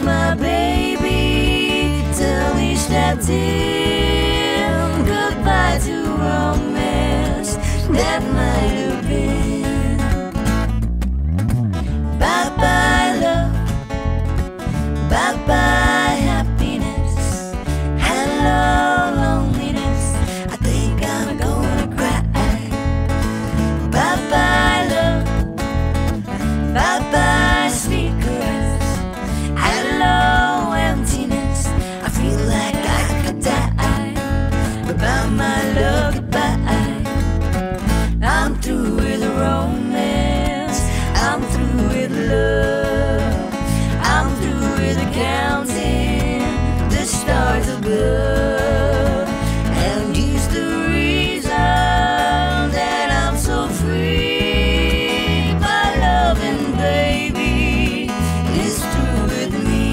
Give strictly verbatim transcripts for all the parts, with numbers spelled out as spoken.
my baby till we stepped in. Goodbye to romance that might have been. Bye bye love, bye bye happiness, hello loneliness, I think I'm gonna cry. Bye bye love, bye bye sweet caress, hello emptiness, I feel like I could die. Goodbye my love, goodbye. I'm through with romance, I'm through with love, I'm through with counting the stars above. And use the reason that I'm so free. My loving baby is through with me.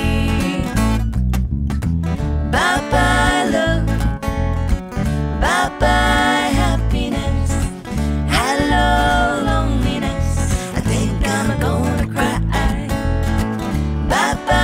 Bye bye love, bye bye happiness, hello loneliness, I think I'm gonna cry. Bye bye